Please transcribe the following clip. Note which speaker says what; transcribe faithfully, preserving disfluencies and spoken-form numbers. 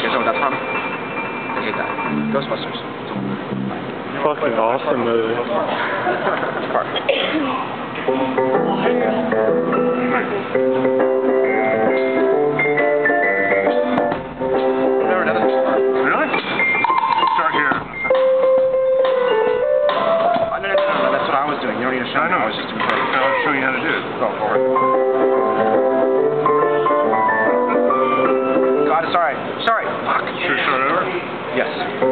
Speaker 1: You guys know what that's from? I hate that. Ghostbusters.
Speaker 2: Fucking awesome movie.
Speaker 1: Which part? Never done this before.
Speaker 3: Really? Start here.
Speaker 1: Oh, no, no, no, no, that's what I was doing. You don't need to show
Speaker 3: I
Speaker 1: me.
Speaker 3: know.
Speaker 1: I was just doing it.
Speaker 3: I'll show you how to do it.
Speaker 1: Go forward. God, it's alright. Sorry. Fuck.
Speaker 3: Should we start over?
Speaker 1: Yes.